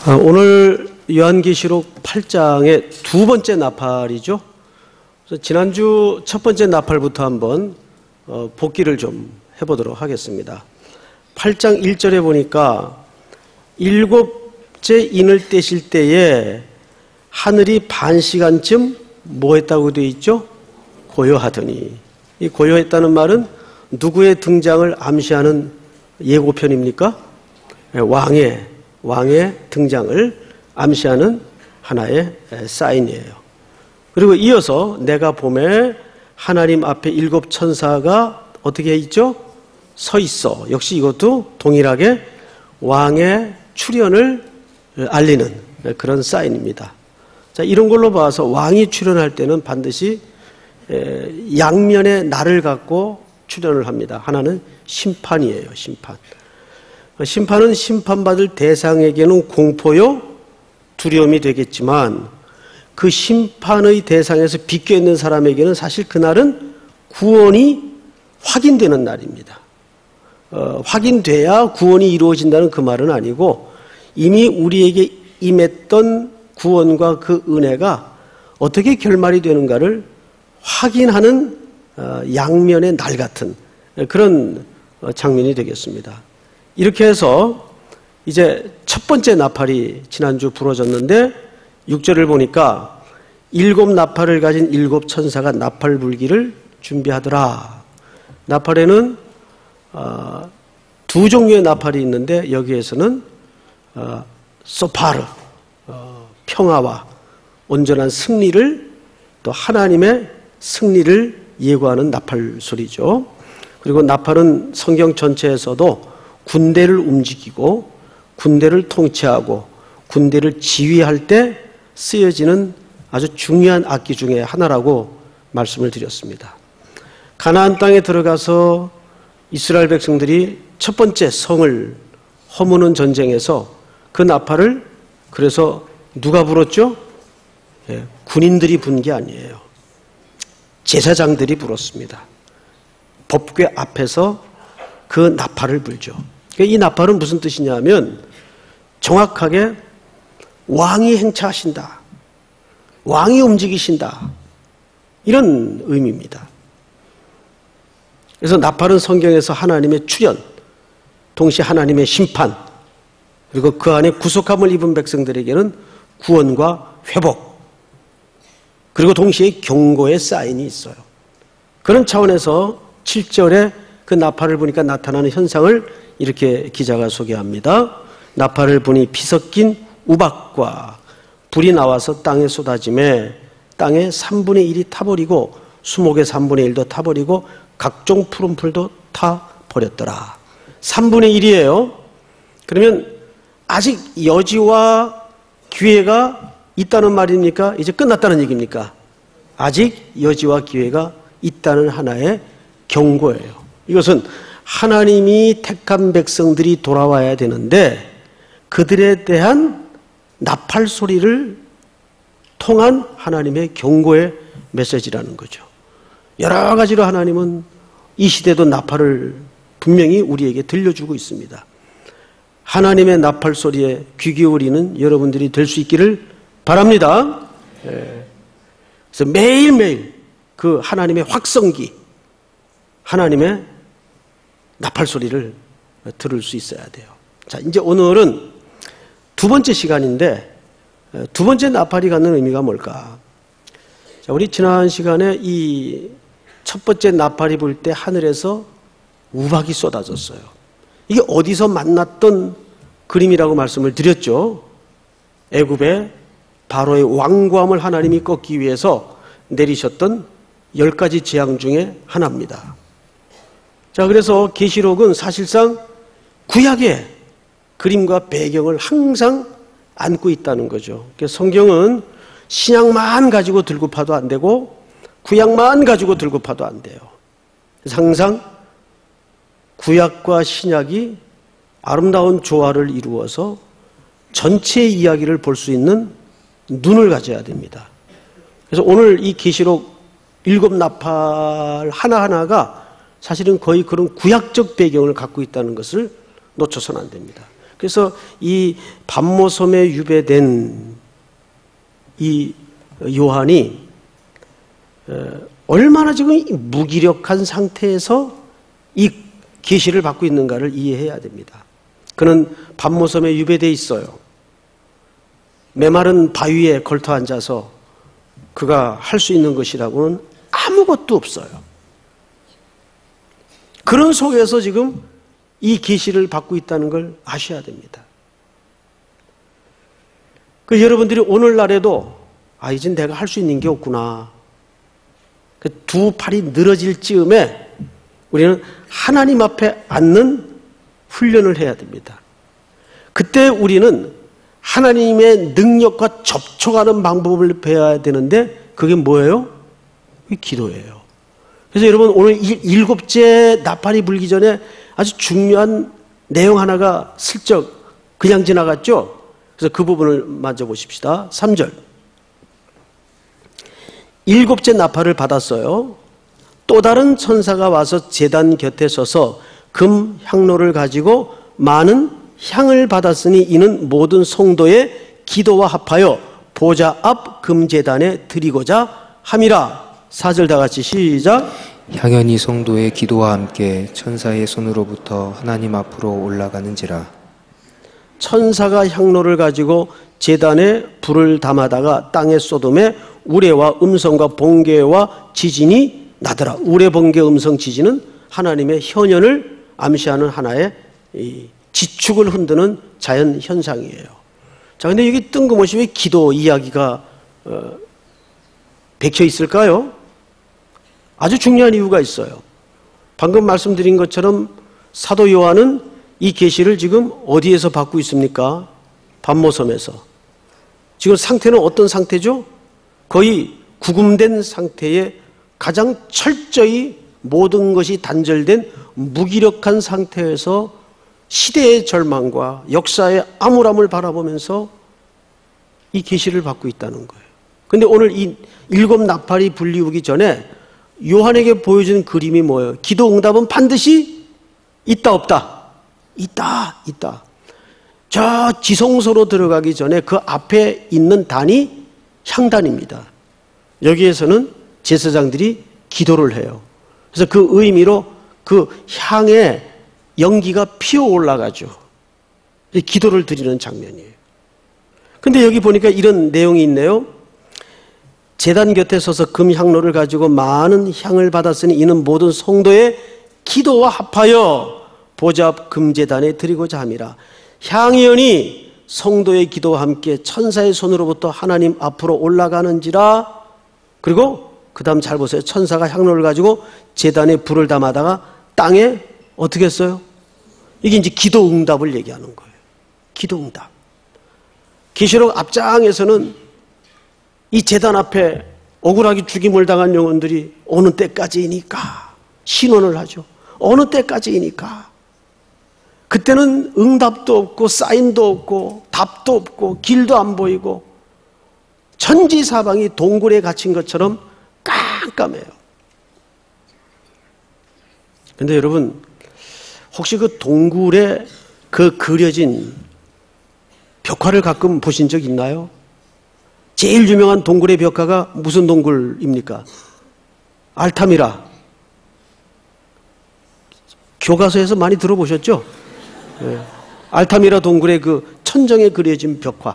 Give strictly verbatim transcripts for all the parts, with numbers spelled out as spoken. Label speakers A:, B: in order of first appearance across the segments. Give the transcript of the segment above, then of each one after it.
A: 오늘 요한계시록 팔 장의 두 번째 나팔이죠. 그래서 지난주 첫 번째 나팔부터 한번 복기를 좀 해보도록 하겠습니다. 팔 장 일 절에 보니까 일곱째 인을 떼실 때에 하늘이 반 시간쯤 뭐 했다고 되어 있죠? 고요하더니. 이 고요했다는 말은 누구의 등장을 암시하는 예고편입니까? 왕의 왕의 등장을 암시하는 하나의 사인이에요. 그리고 이어서 내가 봄에 하나님 앞에 일곱 천사가 어떻게 있죠? 서 있어. 역시 이것도 동일하게 왕의 출현을 알리는 그런 사인입니다. 자, 이런 걸로 봐서 왕이 출현할 때는 반드시 양면의 날을 갖고 출현을 합니다. 하나는 심판이에요. 심판. 심판은 심판받을 대상에게는 공포요, 두려움이 되겠지만 그 심판의 대상에서 비껴있는 사람에게는 사실 그날은 구원이 확인되는 날입니다. 어, 확인돼야 구원이 이루어진다는 그 말은 아니고 이미 우리에게 임했던 구원과 그 은혜가 어떻게 결말이 되는가를 확인하는 어, 양면의 날 같은 그런 장면이 되겠습니다. 이렇게 해서 이제 첫 번째 나팔이 지난주 부러졌는데 육 절을 보니까 일곱 나팔을 가진 일곱 천사가 나팔 불기를 준비하더라. 나팔에는 어, 두 종류의 나팔이 있는데 여기에서는 어, 소파르, 어, 평화와 온전한 승리를 또 하나님의 승리를 예고하는 나팔 소리죠. 그리고 나팔은 성경 전체에서도 군대를 움직이고 군대를 통치하고 군대를 지휘할 때 쓰여지는 아주 중요한 악기 중에 하나라고 말씀을 드렸습니다. 가나안 땅에 들어가서 이스라엘 백성들이 첫 번째 성을 허무는 전쟁에서 그 나팔을 그래서 누가 불었죠? 예, 군인들이 분 게 아니에요. 제사장들이 불었습니다. 법궤 앞에서 그 나팔을 불죠. 이 나팔은 무슨 뜻이냐면 정확하게 왕이 행차하신다. 왕이 움직이신다. 이런 의미입니다. 그래서 나팔은 성경에서 하나님의 출현, 동시에 하나님의 심판, 그리고 그 안에 구속함을 입은 백성들에게는 구원과 회복, 그리고 동시에 경고의 사인이 있어요. 그런 차원에서 칠 절에 그 나팔을 보니까 나타나는 현상을 이렇게 기자가 소개합니다. 나팔을 보니 피 섞인 우박과 불이 나와서 땅에 쏟아지매 땅의 삼분의 일이 타버리고 수목의 삼분의 일도 타버리고 각종 푸른 풀도 타버렸더라. 삼분의 일이에요. 그러면 아직 여지와 기회가 있다는 말입니까? 이제 끝났다는 얘기입니까? 아직 여지와 기회가 있다는 하나의 경고예요. 이것은 하나님이 택한 백성들이 돌아와야 되는데 그들에 대한 나팔 소리를 통한 하나님의 경고의 메시지라는 거죠. 여러 가지로 하나님은 이 시대도 나팔을 분명히 우리에게 들려주고 있습니다. 하나님의 나팔 소리에 귀 기울이는 여러분들이 될 수 있기를 바랍니다. 그래서 매일매일 그 하나님의 확성기, 하나님의 나팔 소리를 들을 수 있어야 돼요. 자, 이제 오늘은 두 번째 시간인데 두 번째 나팔이 갖는 의미가 뭘까? 자, 우리 지난 시간에 이 첫 번째 나팔이 불 때 하늘에서 우박이 쏟아졌어요. 이게 어디서 만났던 그림이라고 말씀을 드렸죠. 애굽의 바로의 왕고함을 하나님이 꺾기 위해서 내리셨던 열 가지 재앙 중에 하나입니다. 자, 그래서 계시록은 사실상 구약의 그림과 배경을 항상 안고 있다는 거죠. 그래서 성경은 신약만 가지고 들고 파도 안 되고 구약만 가지고 들고 파도 안 돼요. 그래서 항상 구약과 신약이 아름다운 조화를 이루어서 전체의 이야기를 볼 수 있는 눈을 가져야 됩니다. 그래서 오늘 이 계시록 일곱 나팔 하나하나가 사실은 거의 그런 구약적 배경을 갖고 있다는 것을 놓쳐서는 안 됩니다. 그래서 이 반모섬에 유배된 이 요한이 얼마나 지금 무기력한 상태에서 이 계시를 받고 있는가를 이해해야 됩니다. 그는 반모섬에 유배되어 있어요. 메마른 바위에 걸터 앉아서 그가 할 수 있는 것이라고는 아무것도 없어요. 그런 속에서 지금 이 계시를 받고 있다는 걸 아셔야 됩니다. 그 여러분들이 오늘날에도 아 이젠 내가 할 수 있는 게 없구나. 그 두 팔이 늘어질 즈음에 우리는 하나님 앞에 앉는 훈련을 해야 됩니다. 그때 우리는 하나님의 능력과 접촉하는 방법을 배워야 되는데 그게 뭐예요? 기도예요. 그래서 여러분 오늘 일곱째 나팔이 불기 전에 아주 중요한 내용 하나가 슬쩍 그냥 지나갔죠? 그래서 그 부분을 만져보십시다. 삼 절. 일곱째 나팔을 받았어요. 또 다른 천사가 와서 제단 곁에 서서 금 향로를 가지고 많은 향을 받았으니 이는 모든 성도의 기도와 합하여 보좌 앞 금제단에 드리고자 함이라. 사 절 다 같이 시작.
B: 향연이 성도의 기도와 함께 천사의 손으로부터 하나님 앞으로 올라가는지라.
A: 천사가 향로를 가지고 제단에 불을 담아다가 땅에 쏟음에 우레와 음성과 번개와 지진이 나더라. 우레, 번개, 음성, 지진은 하나님의 현현을 암시하는 하나의 이 지축을 흔드는 자연 현상이에요. 자, 근데 여기 뜬금없이 왜 기도 이야기가 어, 박혀 있을까요? 아주 중요한 이유가 있어요. 방금 말씀드린 것처럼 사도 요한은 이 계시를 지금 어디에서 받고 있습니까? 반모섬에서. 지금 상태는 어떤 상태죠? 거의 구금된 상태에 가장 철저히 모든 것이 단절된 무기력한 상태에서 시대의 절망과 역사의 암울함을 바라보면서 이 계시를 받고 있다는 거예요. 그런데 오늘 이 일곱 나팔이 불리우기 전에 요한에게 보여준 그림이 뭐예요? 기도 응답은 반드시 있다 없다? 있다 있다. 저 지성소로 들어가기 전에 그 앞에 있는 단이 향단입니다. 여기에서는 제사장들이 기도를 해요. 그래서 그 의미로 그 향에 연기가 피어 올라가죠. 기도를 드리는 장면이에요. 근데 여기 보니까 이런 내용이 있네요. 제단 곁에 서서 금향로를 가지고 많은 향을 받았으니 이는 모든 성도의 기도와 합하여 보좌 앞 금제단에 드리고자 함이라. 향연이 성도의 기도와 함께 천사의 손으로부터 하나님 앞으로 올라가는지라. 그리고 그 다음 잘 보세요. 천사가 향로를 가지고 제단에 불을 담아다가 땅에 어떻게 했어요? 이게 이제 기도 응답을 얘기하는 거예요. 기도 응답. 계시록 앞장에서는 이 제단 앞에 억울하게 죽임을 당한 영혼들이 어느 때까지이니까 신원을 하죠. 어느 때까지이니까. 그때는 응답도 없고 사인도 없고 답도 없고 길도 안 보이고 천지사방이 동굴에 갇힌 것처럼 깜깜해요. 근데 여러분 혹시 그 동굴에 그 그려진 벽화를 가끔 보신 적 있나요? 제일 유명한 동굴의 벽화가 무슨 동굴입니까? 알타미라. 교과서에서 많이 들어보셨죠? 네. 알타미라 동굴의 그 천정에 그려진 벽화.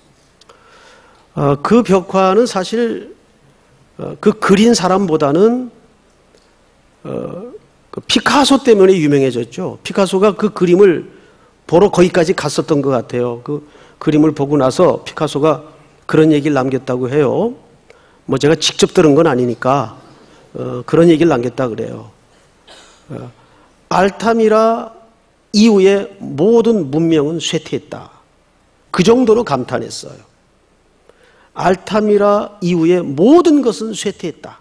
A: 어, 그 벽화는 사실 어, 그 그린 사람보다는 어, 그 피카소 때문에 유명해졌죠. 피카소가 그 그림을 보러 거기까지 갔었던 것 같아요. 그 그림을 보고 나서 피카소가 그런 얘기를 남겼다고 해요. 뭐 제가 직접 들은 건 아니니까 어, 그런 얘기를 남겼다 그래요. 어, 알타미라 이후에 모든 문명은 쇠퇴했다. 그 정도로 감탄했어요. 알타미라 이후에 모든 것은 쇠퇴했다.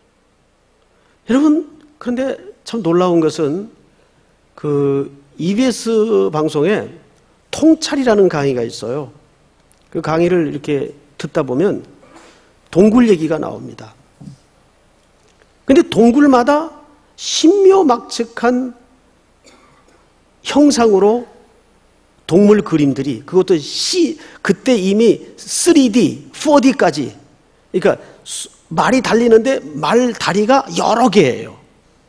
A: 여러분, 그런데 참 놀라운 것은 그 이비에스 방송에 통찰이라는 강의가 있어요. 그 강의를 이렇게 듣다 보면 동굴 얘기가 나옵니다. 근데 동굴마다 신묘막측한 형상으로 동물 그림들이, 그것도 시, 그때 이미 쓰리디, 포디까지, 그러니까 말이 달리는데 말 다리가 여러 개예요.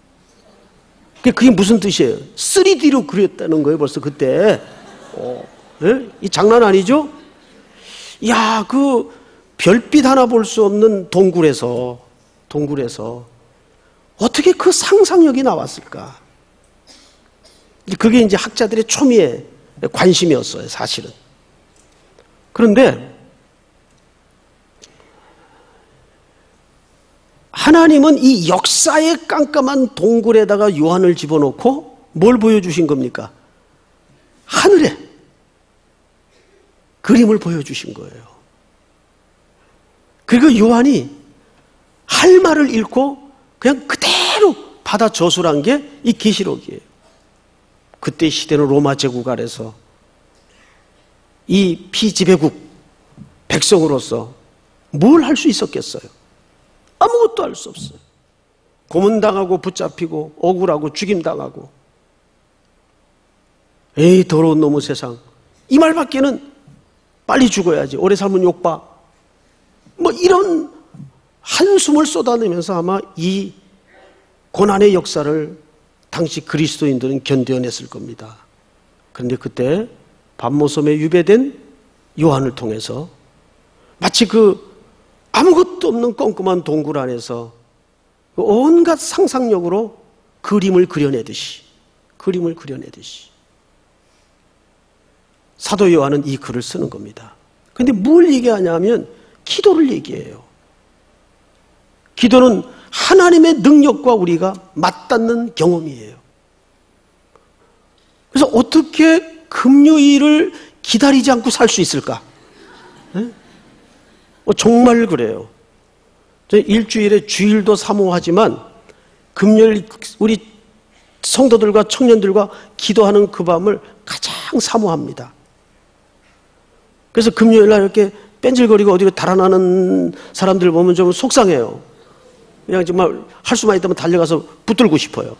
A: 그게 무슨 뜻이에요? 쓰리디로 그렸다는 거예요, 벌써 그때. 어, 네? 이 장난 아니죠? 야, 그 별빛 하나 볼 수 없는 동굴에서, 동굴에서 어떻게 그 상상력이 나왔을까? 그게 이제 학자들의 초미의 관심이었어요, 사실은. 그런데 하나님은 이 역사의 깜깜한 동굴에다가 요한을 집어넣고 뭘 보여주신 겁니까? 하늘에 그림을 보여주신 거예요. 그리고 요한이 할 말을 잃고 그냥 그대로 받아 저술한 게 이 계시록이에요. 그때 시대는 로마 제국 아래서 이 피지배국 백성으로서 뭘 할 수 있었겠어요? 아무것도 할 수 없어요. 고문당하고 붙잡히고 억울하고 죽임당하고, 에이 더러운 놈의 세상, 이 말밖에는 빨리 죽어야지, 오래 살면 욕봐, 뭐 이런 한숨을 쏟아내면서 아마 이 고난의 역사를 당시 그리스도인들은 견뎌냈을 겁니다. 그런데 그때 밤모섬에 유배된 요한을 통해서 마치 그 아무것도 없는 꼼꼼한 동굴 안에서 온갖 상상력으로 그림을 그려내듯이, 그림을 그려내듯이 사도 요한은 이 글을 쓰는 겁니다. 그런데 뭘 얘기하냐면 기도를 얘기해요. 기도는 하나님의 능력과 우리가 맞닿는 경험이에요. 그래서 어떻게 금요일을 기다리지 않고 살 수 있을까? 네? 어, 정말 그래요. 일주일에 주일도 사모하지만 금요일 우리 성도들과 청년들과 기도하는 그 밤을 가장 사모합니다. 그래서 금요일 날 이렇게 뺀질거리고 어디로 달아나는 사람들 보면 좀 속상해요. 그냥 정말 할 수만 있다면 달려가서 붙들고 싶어요.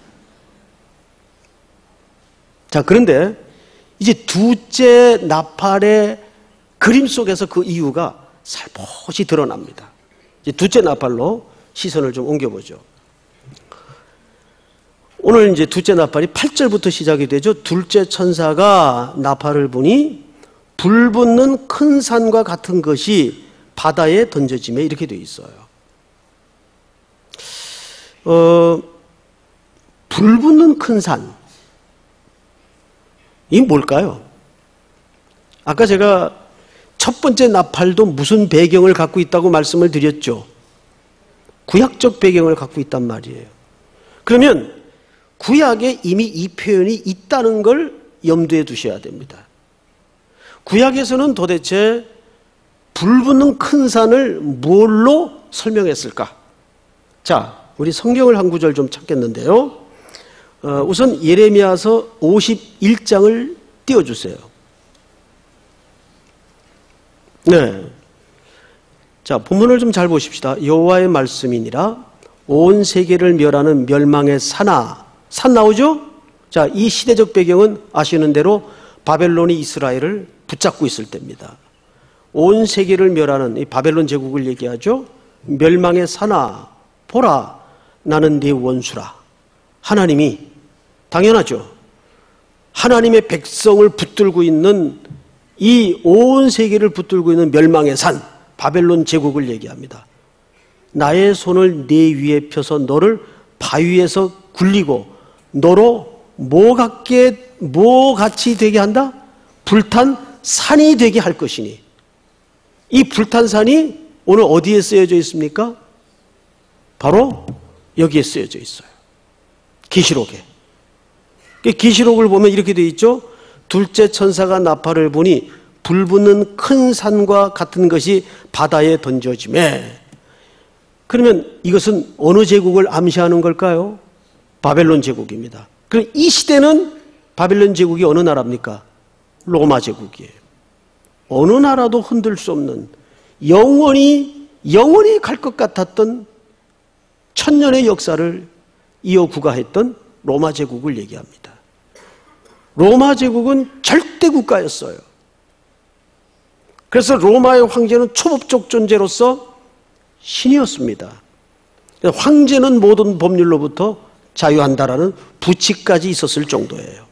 A: 자, 그런데 이제 두째 나팔의 그림 속에서 그 이유가 살포시 드러납니다. 이제 두째 나팔로 시선을 좀 옮겨보죠. 오늘 이제 두째 나팔이 팔 절부터 시작이 되죠. 둘째 천사가 나팔을 부니 불 붙는 큰 산과 같은 것이 바다에 던져지며, 이렇게 되어 있어요. 어, 불 붙는 큰 산, 이게 뭘까요? 아까 제가 첫 번째 나팔도 무슨 배경을 갖고 있다고 말씀을 드렸죠. 구약적 배경을 갖고 있단 말이에요. 그러면 구약에 이미 이 표현이 있다는 걸 염두에 두셔야 됩니다. 구약에서는 도대체 불 붙는 큰 산을 뭘로 설명했을까? 자, 우리 성경을 한 구절 좀 찾겠는데요. 어, 우선 예레미야서 오십일 장을 띄워주세요. 네. 자, 본문을 좀 잘 보십시다. 여호와의 말씀이니라 온 세계를 멸하는 멸망의 산아. 산 나오죠? 자, 이 시대적 배경은 아시는 대로 바벨론이 이스라엘을 붙잡고 있을 때입니다. 온 세계를 멸하는 이 바벨론 제국을 얘기하죠. 멸망의 산아, 보라, 나는 네 원수라. 하나님이, 당연하죠, 하나님의 백성을 붙들고 있는, 이 온 세계를 붙들고 있는 멸망의 산, 바벨론 제국을 얘기합니다. 나의 손을 네 위에 펴서 너를 바위에서 굴리고 너로 뭐 같게, 뭐 같이 되게 한다? 불탄 산이 되게 할 것이니. 이 불탄 산이 오늘 어디에 쓰여져 있습니까? 바로 여기에 쓰여져 있어요. 계시록에. 계시록을 보면 이렇게 되어 있죠. 둘째 천사가 나팔을 부니 불 붙는 큰 산과 같은 것이 바다에 던져지매. 그러면 이것은 어느 제국을 암시하는 걸까요? 바벨론 제국입니다. 그럼 이 시대는 바벨론 제국이 어느 나라입니까? 로마 제국이에요. 어느 나라도 흔들 수 없는, 영원히 영원히 갈 것 같았던 천년의 역사를 이어 구가했던 로마 제국을 얘기합니다. 로마 제국은 절대 국가였어요. 그래서 로마의 황제는 초법적 존재로서 신이었습니다. 황제는 모든 법률로부터 자유한다라는 부칙까지 있었을 정도예요.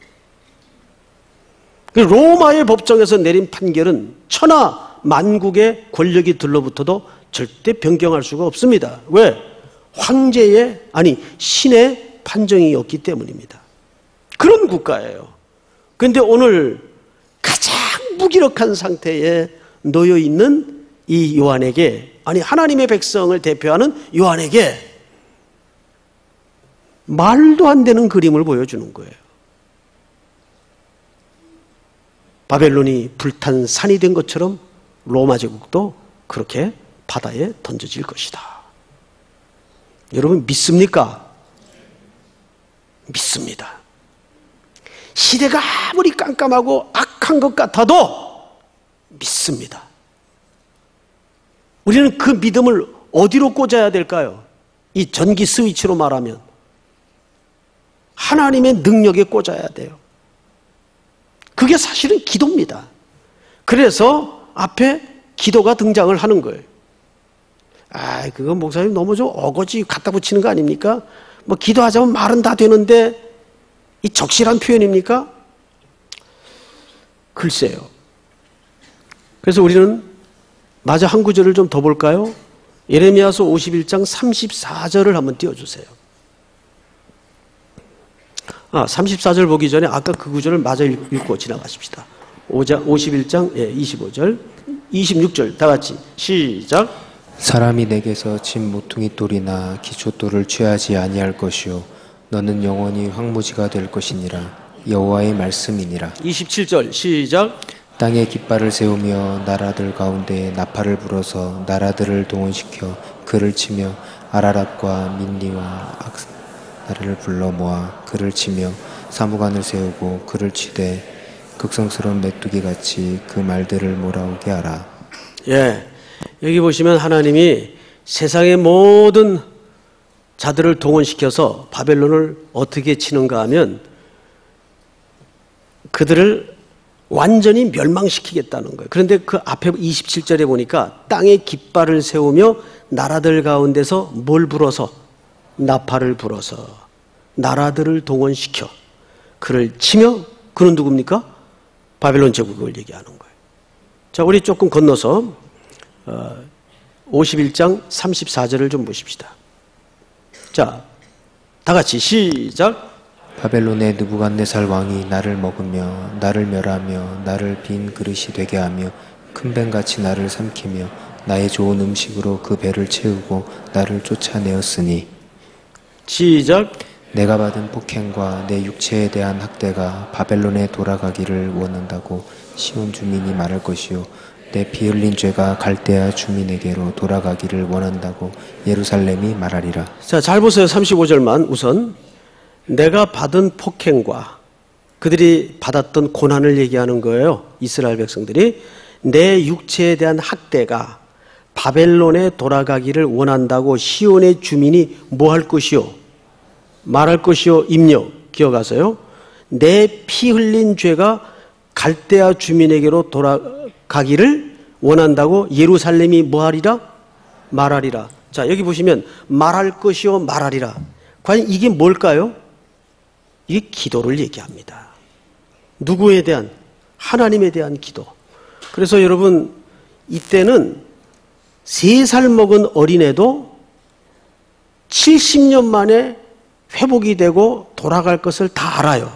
A: 로마의 법정에서 내린 판결은 천하 만국의 권력이 들러붙어도 절대 변경할 수가 없습니다. 왜? 황제의, 아니 신의 판정이었기 때문입니다. 그런 국가예요. 그런데 오늘 가장 무기력한 상태에 놓여 있는 이 요한에게, 아니 하나님의 백성을 대표하는 요한에게 말도 안 되는 그림을 보여주는 거예요. 바벨론이 불탄 산이 된 것처럼 로마 제국도 그렇게 바다에 던져질 것이다. 여러분 믿습니까? 믿습니다. 시대가 아무리 깜깜하고 악한 것 같아도 믿습니다. 우리는 그 믿음을 어디로 꽂아야 될까요? 이 전기 스위치로 말하면 하나님의 능력에 꽂아야 돼요. 그게 사실은 기도입니다. 그래서 앞에 기도가 등장을 하는 거예요. 아, 그거 목사님 너무 좀 어거지 갖다 붙이는 거 아닙니까? 뭐 기도하자면 말은 다 되는데 이 적실한 표현입니까? 글쎄요. 그래서 우리는 마저 한 구절을 좀 더 볼까요? 예레미야서 오십일 장 삼십사 절을 한번 띄워주세요. 아, 삼십사 절 보기 전에 아까 그 구절을 마저 읽고 지나가십시다. 오십일 장 이십오 절, 이십육 절 다 같이 시작.
B: 사람이 내게서 진 모퉁이 돌이나 기초돌을 취하지 아니할 것이요 너는 영원히 황무지가 될 것이니라. 여호와의 말씀이니라.
A: 이십칠 절 시작.
B: 땅에 깃발을 세우며 나라들 가운데 나팔을 불어서 나라들을 동원시켜 그를 치며 아라랏과 민니와 악나를 불러 모아 그를 치며 사무관을 세우고 그를 치되 극성스러운 메뚜기같이 그 말들을 몰아오게 하라.
A: 예, 여기 보시면 하나님이 세상의 모든 자들을 동원시켜서 바벨론을 어떻게 치는가 하면 그들을 완전히 멸망시키겠다는 거예요. 그런데 그 앞에 이십칠 절에 보니까 땅에 깃발을 세우며 나라들 가운데서 뭘 불어서? 나팔을 불어서 나라들을 동원시켜 그를 치며, 그는 누굽니까? 바벨론 제국을 얘기하는 거예요. 자, 우리 조금 건너서 오십일 장 삼십사 절을 좀 보십시다. 자, 다 같이 시작.
B: 바벨론의 느부갓네살 왕이 나를 먹으며 나를 멸하며 나를 빈 그릇이 되게 하며 큰 뱀같이 나를 삼키며 나의 좋은 음식으로 그 배를 채우고 나를 쫓아내었으니.
A: 시작.
B: 내가 받은 폭행과 내 육체에 대한 학대가 바벨론에 돌아가기를 원한다고 시온 주민이 말할 것이요 내 피 흘린 죄가 갈대아 주민에게로 돌아가기를 원한다고 예루살렘이 말하리라.
A: 자, 잘 보세요. 삼십오 절만 우선. 내가 받은 폭행과 그들이 받았던 고난을 얘기하는 거예요. 이스라엘 백성들이. 내 육체에 대한 학대가 바벨론에 돌아가기를 원한다고 시온의 주민이 뭐 할 것이요? 말할 것이요? 입력 기억하세요. 내 피 흘린 죄가 갈대아 주민에게로 돌아가기를 원한다고 예루살렘이 뭐 하리라? 말하리라. 자, 여기 보시면 말할 것이요 말하리라. 과연 이게 뭘까요? 이게 기도를 얘기합니다. 누구에 대한? 하나님에 대한 기도. 그래서 여러분 이때는 세 살 먹은 어린애도 칠십 년 만에 회복이 되고 돌아갈 것을 다 알아요.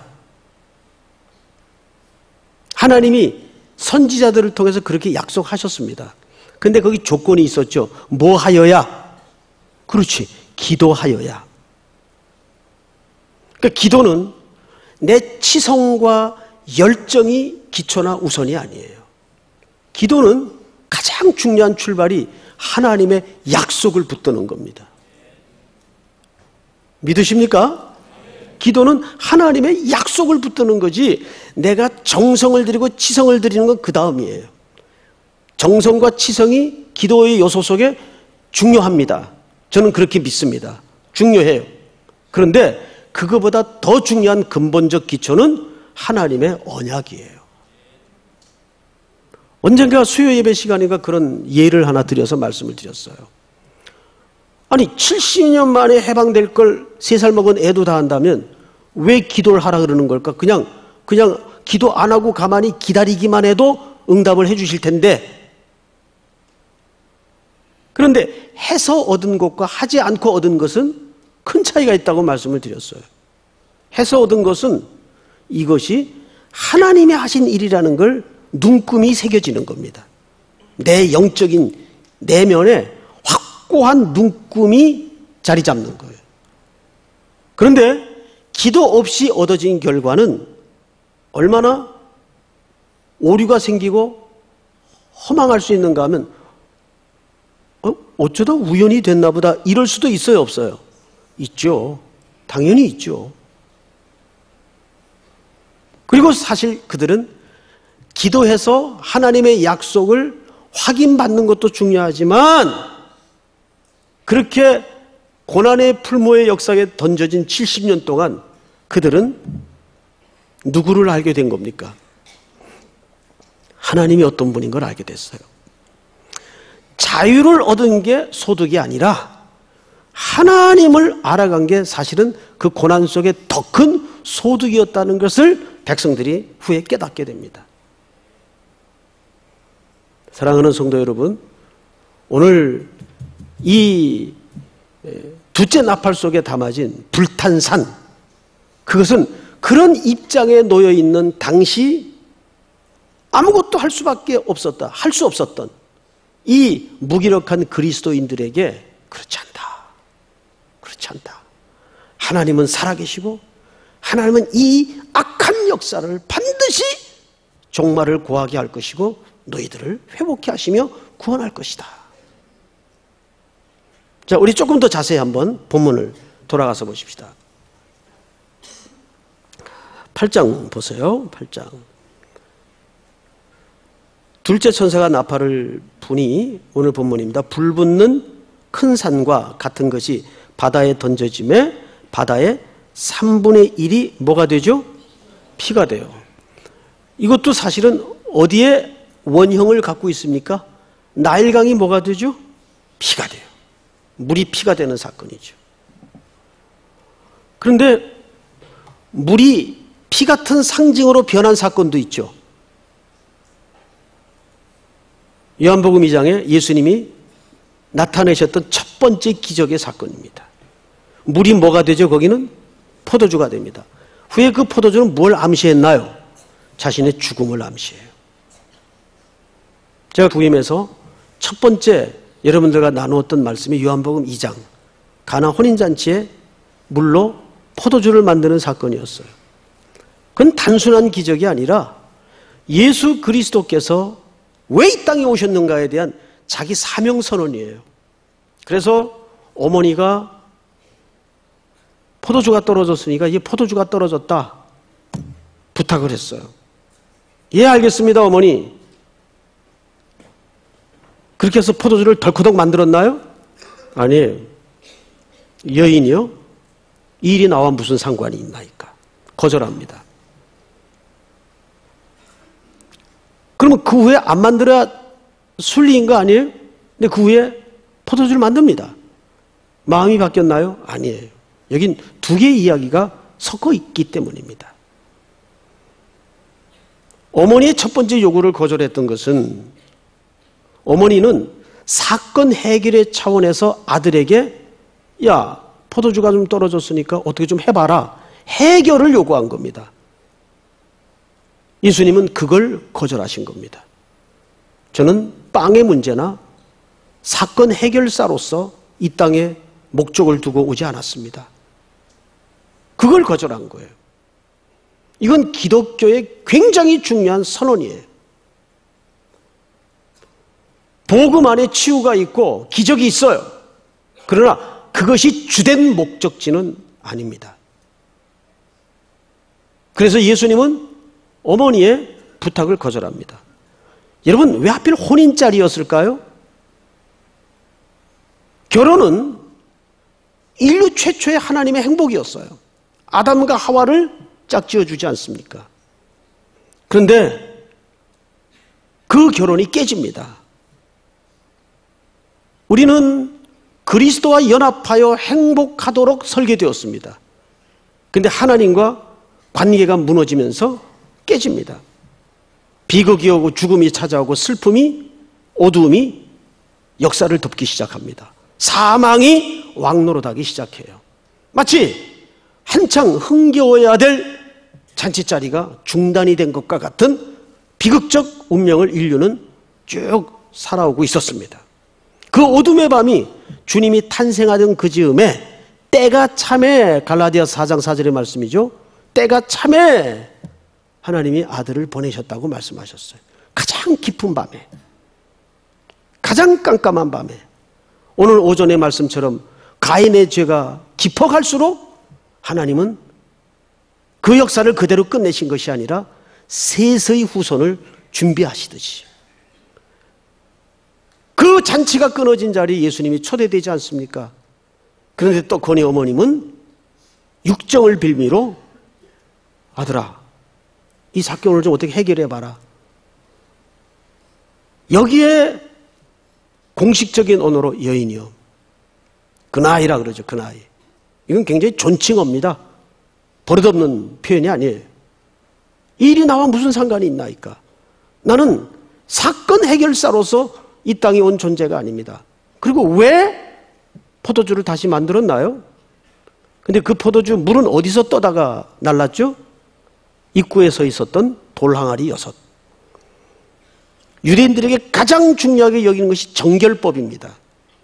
A: 하나님이 선지자들을 통해서 그렇게 약속하셨습니다. 근데 거기 조건이 있었죠. 뭐 하여야? 그렇지. 기도하여야. 그러니까 기도는 내 치성과 열정이 기초나 우선이 아니에요. 기도는 가장 중요한 출발이 하나님의 약속을 붙드는 겁니다. 믿으십니까? 기도는 하나님의 약속을 붙드는 거지 내가 정성을 들이고 치성을 들이는 건 그 다음이에요. 정성과 치성이 기도의 요소 속에 중요합니다. 저는 그렇게 믿습니다. 중요해요. 그런데 그거보다 더 중요한 근본적 기초는 하나님의 언약이에요. 언젠가 수요 예배 시간인가 그런 예를 하나 드려서 말씀을 드렸어요. 아니 칠십 년 만에 해방될 걸 세 살 먹은 애도 다 한다면 왜 기도를 하라 그러는 걸까? 그냥 그냥 기도 안 하고 가만히 기다리기만 해도 응답을 해 주실 텐데, 그런데 해서 얻은 것과 하지 않고 얻은 것은 큰 차이가 있다고 말씀을 드렸어요. 해서 얻은 것은 이것이 하나님이 하신 일이라는 걸 눈금이 새겨지는 겁니다. 내 영적인 내면에 확고한 눈금이 자리 잡는 거예요. 그런데 기도 없이 얻어진 결과는 얼마나 오류가 생기고 허망할 수 있는가 하면 어? 어쩌다 우연히 됐나 보다 이럴 수도 있어요, 없어요? 있죠. 당연히 있죠. 그리고 사실 그들은 기도해서 하나님의 약속을 확인받는 것도 중요하지만 그렇게 고난의 풀모의 역사에 던져진 칠십 년 동안 그들은 누구를 알게 된 겁니까? 하나님이 어떤 분인 걸 알게 됐어요. 자유를 얻은 게 소득이 아니라 하나님을 알아간 게 사실은 그 고난 속에 더 큰 소득이었다는 것을 백성들이 후에 깨닫게 됩니다. 사랑하는 성도 여러분, 오늘 이 두째 나팔 속에 담아진 불탄 산, 그것은 그런 입장에 놓여 있는 당시 아무것도 할 수밖에 없었다, 할 수 없었던 이 무기력한 그리스도인들에게 그렇지 않다, 그렇지 않다. 하나님은 살아계시고 하나님은 이 악한 역사를 반드시 종말을 고하게 할 것이고 너희들을 회복케 하시며 구원할 것이다. 자, 우리 조금 더 자세히 한번 본문을 돌아가서 보십시다. 팔 장 보세요. 팔 장. 둘째 천사가 나팔을 부니, 오늘 본문입니다. 불붙는 큰 산과 같은 것이 바다에 던져짐에 바다의 삼분의 일이 뭐가 되죠? 피가 돼요. 이것도 사실은 어디에 원형을 갖고 있습니까? 나일강이 뭐가 되죠? 피가 돼요. 물이 피가 되는 사건이죠. 그런데 물이 피 같은 상징으로 변한 사건도 있죠. 요한복음 이 장에 예수님이 나타내셨던 첫 번째 기적의 사건입니다. 물이 뭐가 되죠? 거기는 포도주가 됩니다. 후에 그 포도주는 뭘 암시했나요? 자신의 죽음을 암시해요. 제가 부임에서 첫 번째 여러분들과 나누었던 말씀이 요한복음 이 장 가나 혼인잔치에 물로 포도주를 만드는 사건이었어요. 그건 단순한 기적이 아니라 예수 그리스도께서 왜 이 땅에 오셨는가에 대한 자기 사명 선언이에요. 그래서 어머니가 포도주가 떨어졌으니까 이게 포도주가 떨어졌다 부탁을 했어요. 예, 알겠습니다, 어머니. 그렇게 해서 포도주를 덜커덕 만들었나요? 아니에요. 여인이요? 이 일이 나와 무슨 상관이 있나이까? 거절합니다. 그러면 그 후에 안 만들어야 순리인 거 아니에요? 근데 그 후에 포도주를 만듭니다. 마음이 바뀌었나요? 아니에요. 여긴 두 개의 이야기가 섞어 있기 때문입니다. 어머니의 첫 번째 요구를 거절했던 것은 어머니는 사건 해결의 차원에서 아들에게 야, 포도주가 좀 떨어졌으니까 어떻게 좀 해봐라. 해결을 요구한 겁니다. 예수님은 그걸 거절하신 겁니다. 저는 빵의 문제나 사건 해결사로서 이 땅에 목적을 두고 오지 않았습니다. 그걸 거절한 거예요. 이건 기독교의 굉장히 중요한 선언이에요. 복음 안에 치유가 있고 기적이 있어요. 그러나 그것이 주된 목적지는 아닙니다. 그래서 예수님은 어머니의 부탁을 거절합니다. 여러분, 왜 하필 혼인자리였을까요? 결혼은 인류 최초의 하나님의 행복이었어요. 아담과 하와를 짝지어 주지 않습니까? 그런데 그 결혼이 깨집니다. 우리는 그리스도와 연합하여 행복하도록 설계되었습니다. 그런데 하나님과 관계가 무너지면서 깨집니다. 비극이 오고 죽음이 찾아오고 슬픔이, 어두움이 역사를 덮기 시작합니다. 사망이 왕노릇하기 시작해요. 마치 한창 흥겨워야 될 잔치자리가 중단이 된 것과 같은 비극적 운명을 인류는 쭉 살아오고 있었습니다. 그 어둠의 밤이 주님이 탄생하던 그 즈음에 때가 참에, 갈라디아 사 장 사 절의 말씀이죠. 때가 참에 하나님이 아들을 보내셨다고 말씀하셨어요. 가장 깊은 밤에, 가장 깜깜한 밤에, 오늘 오전의 말씀처럼 가인의 죄가 깊어갈수록 하나님은 그 역사를 그대로 끝내신 것이 아니라 셋의 후손을 준비하시듯이 그 잔치가 끊어진 자리에 예수님이 초대되지 않습니까? 그런데 또 건의 어머님은 육정을 빌미로 아들아, 이 사건을 좀 어떻게 해결해봐라. 여기에 공식적인 언어로 여인이요, 그 나이라 그러죠. 그 나이. 이건 굉장히 존칭어입니다. 버릇없는 표현이 아니에요. 이 일이 나와 무슨 상관이 있나이까? 나는 사건 해결사로서 이 땅에 온 존재가 아닙니다. 그리고 왜 포도주를 다시 만들었나요? 근데 그 포도주 물은 어디서 떠다가 날랐죠? 입구에 서 있었던 돌항아리 여섯. 유대인들에게 가장 중요하게 여기는 것이 정결법입니다.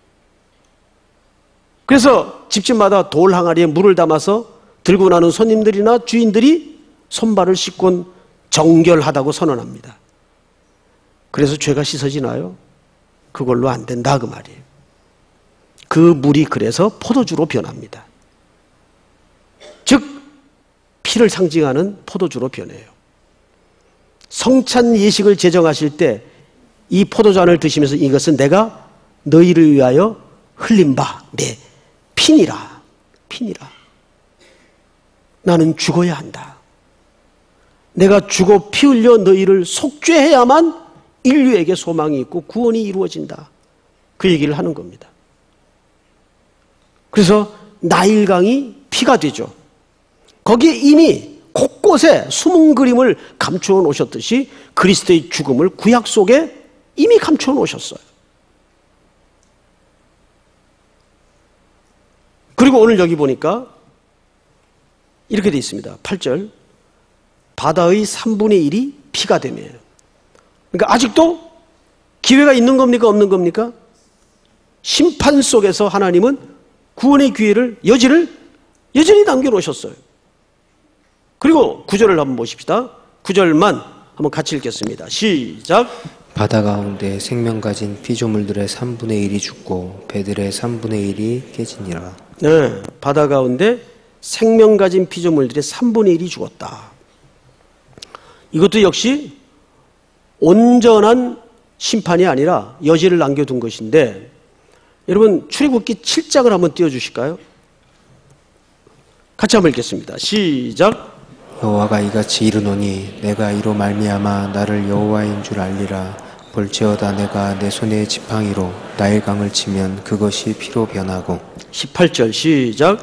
A: 그래서 집집마다 돌항아리에 물을 담아서 들고 나는 손님들이나 주인들이 손발을 씻곤 정결하다고 선언합니다. 그래서 죄가 씻어지나요? 그걸로 안 된다 그 말이에요. 그 물이 그래서 포도주로 변합니다. 즉 피를 상징하는 포도주로 변해요. 성찬 예식을 제정하실 때 이 포도잔을 드시면서 이것은 내가 너희를 위하여 흘린 바 내 피니라. 피니라. 나는 죽어야 한다. 내가 죽어 피 흘려 너희를 속죄해야만 인류에게 소망이 있고 구원이 이루어진다. 그 얘기를 하는 겁니다. 그래서 나일강이 피가 되죠. 거기에 이미 곳곳에 숨은 그림을 감추어 놓으셨듯이 그리스도의 죽음을 구약 속에 이미 감추어 놓으셨어요. 그리고 오늘 여기 보니까 이렇게 되어 있습니다. 팔 절. 바다의 삼분의 일이 피가 되며. 그러니까 아직도 기회가 있는 겁니까? 없는 겁니까? 심판 속에서 하나님은 구원의 기회를, 여지를 여전히 남겨놓으셨어요. 그리고 구 절을 한번 보십시다. 구 절만 한번 같이 읽겠습니다. 시작.
B: 바다 가운데 생명 가진 피조물들의 삼분의 일이 죽고 배들의 삼분의 일이 깨지니라.
A: 네, 바다 가운데 생명 가진 피조물들의 삼분의 일이 죽었다. 이것도 역시 온전한 심판이 아니라 여지를 남겨둔 것인데, 여러분 출애굽기 칠 장을 한번 띄워주실까요? 같이 한번 읽겠습니다. 시작.
B: 여호와가 이같이 이르노니 내가 이로 말미암아 나를 여호와인 줄 알리라. 볼지어다 내가 내 손에 지팡이로 나일강을 치면 그것이 피로 변하고.
A: 십팔 절 시작.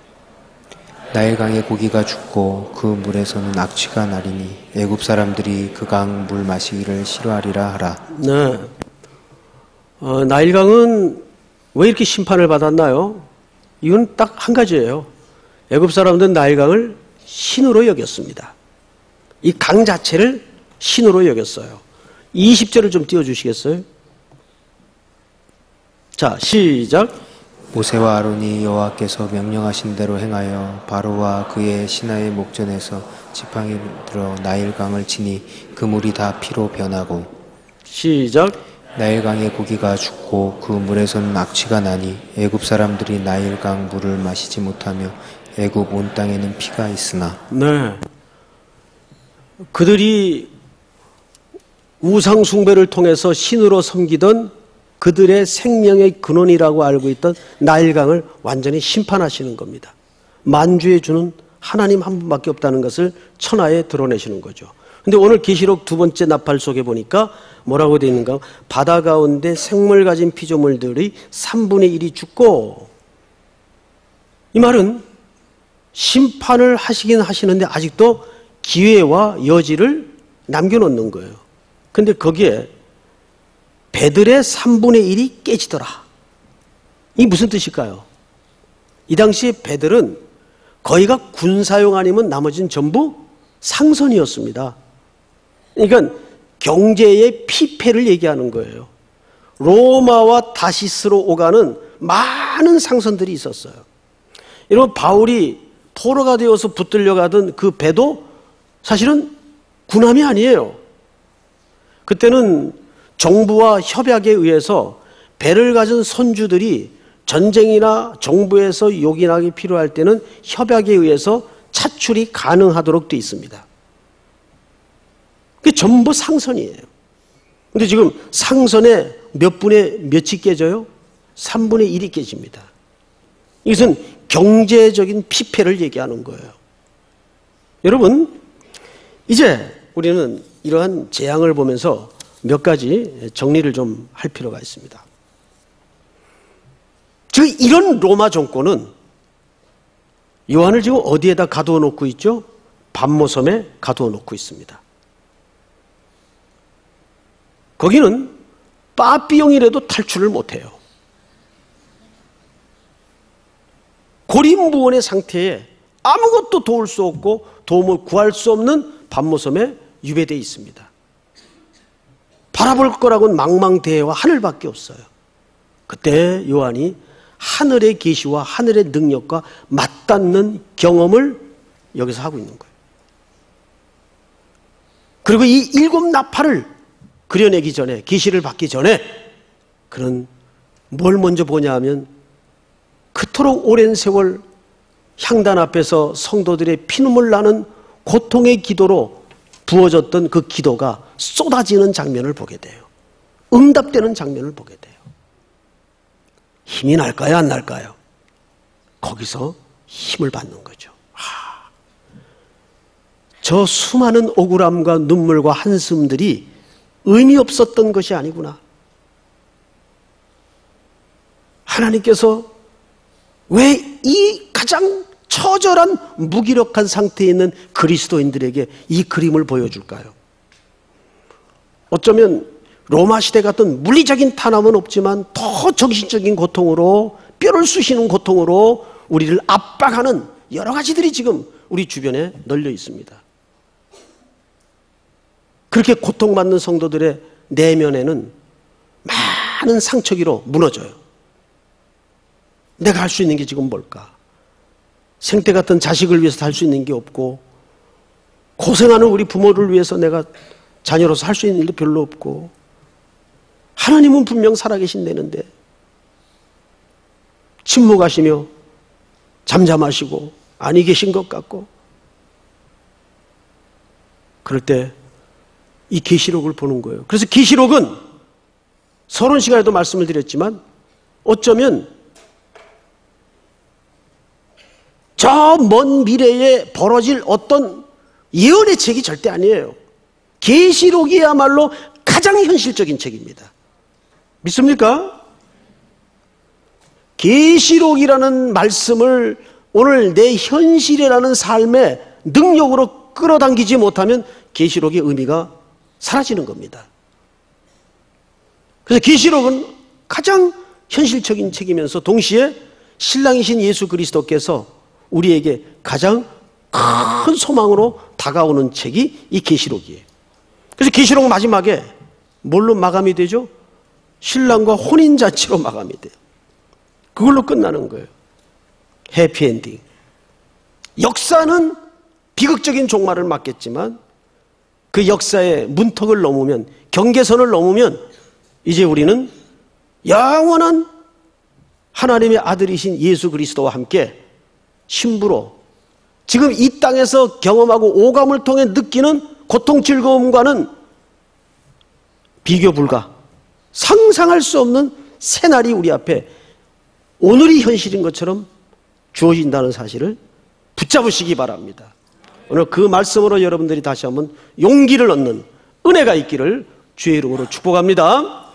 B: 나일강의 고기가 죽고 그 물에서는 악취가 나리니 애굽 사람들이 그 강 물 마시기를 싫어하리라 하라.
A: 네. 어, 나일강은 왜 이렇게 심판을 받았나요? 이건 딱 한 가지예요. 애굽 사람들은 나일강을 신으로 여겼습니다. 이 강 자체를 신으로 여겼어요. 이십 절을 좀 띄워주시겠어요? 자, 시작.
B: 모세와 아론이 여호와께서 명령하신 대로 행하여 바로와 그의 신하의 목전에서 지팡이를 들어 나일강을 치니 그 물이 다 피로 변하고.
A: 시작.
B: 나일강의 고기가 죽고 그 물에서는 악취가 나니 애굽 사람들이 나일강 물을 마시지 못하며 애굽 온 땅에는 피가 있으나.
A: 네. 그들이 우상 숭배를 통해서 신으로 섬기던 그들의 생명의 근원이라고 알고 있던 나일강을 완전히 심판하시는 겁니다. 만주에 주는 하나님 한 분밖에 없다는 것을 천하에 드러내시는 거죠. 근데 오늘 계시록 두 번째 나팔 속에 보니까 뭐라고 되어 있는가? 바다 가운데 생물 가진 피조물들이 삼분의 일이 죽고, 이 말은 심판을 하시긴 하시는데 아직도 기회와 여지를 남겨놓는 거예요. 근데 거기에 배들의 삼분의 일이 깨지더라. 이게 무슨 뜻일까요? 이 당시에 배들은 거의가 군사용 아니면 나머지는 전부 상선이었습니다. 그러니까 경제의 피폐를 얘기하는 거예요. 로마와 다시스로 오가는 많은 상선들이 있었어요. 여러분, 바울이 포로가 되어서 붙들려 가던 그 배도 사실은 군함이 아니에요. 그때는 정부와 협약에 의해서 배를 가진 선주들이 전쟁이나 정부에서 요긴하게 필요할 때는 협약에 의해서 차출이 가능하도록 되어 있습니다. 그게 전부 상선이에요. 근데 지금 상선에 몇 분의 몇이 깨져요? 삼분의 일이 깨집니다. 이것은 경제적인 피폐를 얘기하는 거예요. 여러분, 이제 우리는 이러한 재앙을 보면서 몇 가지 정리를 좀 할 필요가 있습니다. 지금 이런 로마 정권은 요한을 지금 어디에다 가두어 놓고 있죠? 반모섬에 가두어 놓고 있습니다. 거기는 빠삐용이라도 탈출을 못해요. 고립무원의 상태에 아무것도 도울 수 없고 도움을 구할 수 없는 반모섬에 유배되어 있습니다. 바라볼 거라고는 망망대해와 하늘밖에 없어요. 그때 요한이 하늘의 계시와 하늘의 능력과 맞닿는 경험을 여기서 하고 있는 거예요. 그리고 이 일곱 나팔을 그려내기 전에, 계시를 받기 전에 그는 뭘 먼저 보냐 하면 그토록 오랜 세월 향단 앞에서 성도들의 피눈물 나는 고통의 기도로 부어졌던 그 기도가 쏟아지는 장면을 보게 돼요. 응답되는 장면을 보게 돼요. 힘이 날까요, 안 날까요? 거기서 힘을 받는 거죠. 하, 저 수많은 억울함과 눈물과 한숨들이 의미 없었던 것이 아니구나. 하나님께서 왜 이 가장 처절한 무기력한 상태에 있는 그리스도인들에게 이 그림을 보여줄까요? 어쩌면 로마 시대 같은 물리적인 탄압은 없지만 더 정신적인 고통으로, 뼈를 쑤시는 고통으로 우리를 압박하는 여러 가지들이 지금 우리 주변에 널려 있습니다. 그렇게 고통받는 성도들의 내면에는 많은 상처기로 무너져요. 내가 할 수 있는 게 지금 뭘까? 생태 같은 자식을 위해서 할 수 있는 게 없고, 고생하는 우리 부모를 위해서 내가 자녀로서 할 수 있는 일도 별로 없고, 하나님은 분명 살아계신다는데 침묵하시며 잠잠하시고 아니 계신 것 같고, 그럴 때 이 계시록을 보는 거예요. 그래서 계시록은 서론 시간에도 말씀을 드렸지만 어쩌면 저 먼 미래에 벌어질 어떤 예언의 책이 절대 아니에요. 계시록이야말로 가장 현실적인 책입니다. 믿습니까? 계시록이라는 말씀을 오늘 내 현실이라는 삶의 능력으로 끌어당기지 못하면 계시록의 의미가 사라지는 겁니다. 그래서 계시록은 가장 현실적인 책이면서 동시에 신랑이신 예수 그리스도께서 우리에게 가장 큰 소망으로 다가오는 책이 이 계시록이에요. 그래서 계시록 마지막에 뭘로 마감이 되죠? 신랑과 혼인잔치로 마감이 돼요. 그걸로 끝나는 거예요. 해피엔딩. 역사는 비극적인 종말을 맞겠지만 그 역사의 문턱을 넘으면, 경계선을 넘으면 이제 우리는 영원한 하나님의 아들이신 예수 그리스도와 함께 신부로 지금 이 땅에서 경험하고 오감을 통해 느끼는 고통 즐거움과는 비교 불가, 상상할 수 없는 새날이 우리 앞에 오늘이 현실인 것처럼 주어진다는 사실을 붙잡으시기 바랍니다. 오늘 그 말씀으로 여러분들이 다시 한번 용기를 얻는 은혜가 있기를 주의 이름으로 축복합니다.